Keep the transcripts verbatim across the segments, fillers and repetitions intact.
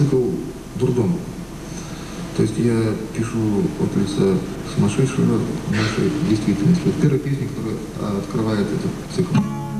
цикл дурдома. То есть я пишу от лица сумасшедшего нашей действительности. Вот первая песня, которая открывает этот цикл.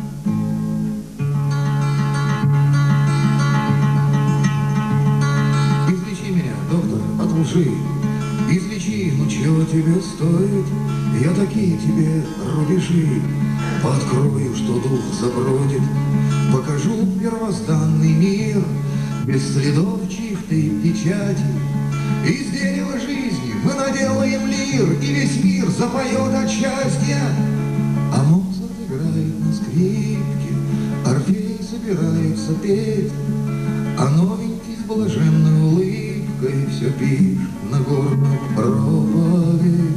Излечи меня, доктор, от лжи. Излечи, ну чего тебе стоит? Я такие тебе рубежи пооткрою, что дух забродит. Покажу первозданный мир без следов чьих-то печати. Из дерева жизни мы наделаем лир, и весь мир запоет от счастья. А Моцарт играет на скрипке, Орфей собирается петь, а новенький с блаженной улыбкой все пишет Нагорную проповедь.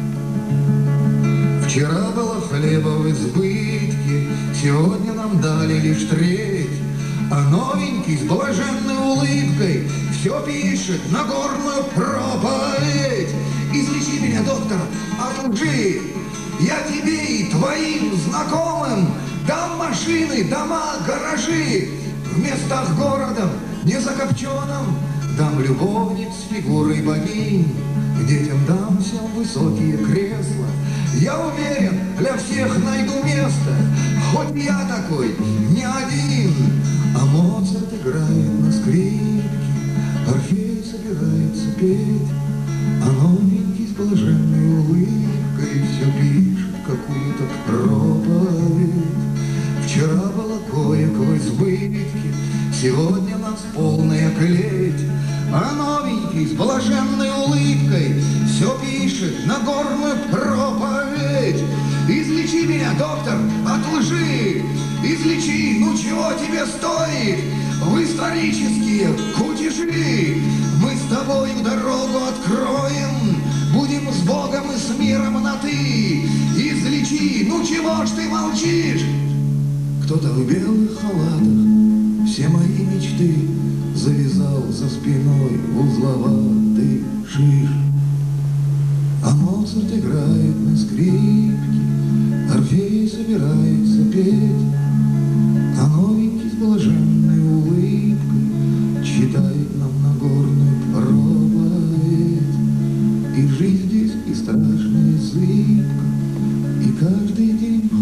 Вчера было хлеба в избытке, сегодня нам дали лишь треть, а новенький с блаженной улыбкой все пишет Нагорную проповедь. Излечи меня, доктор, от лжи. Я тебе и твоим знакомым дам машины, дома, гаражи. В местах города незакопченном дам любовниц с фигурой богинь. Детям дам всем высокие кресла. Я уверен, для всех найду место, хоть я такой не один. А Моцарт играет на скрипке, Орфей собирается петь, а новенький с блаженной улыбкой все пишет какую-то проповедь. Вчера было коек в избытке, сегодня нас полная клеть, а новенький с блаженной улыбкой все пишет Нагорную проповедь. Излечи меня, доктор, от лжи. Излечи, ну чего тебе стоит? В исторические кутежи мы с тобою дорогу откроем, будем с Богом и с миром на ты. Излечи, ну чего ж ты молчишь? Кто-то в белых халатах все мои мечты завязал за спиной в узловатый шиш. А Моцарт играет на скрипке, Орфей собирается петь, а новенький с блаженной улыбкой читает нам Нагорную проповедь. И жизнь здесь и страшная, и зыбка, и каждый день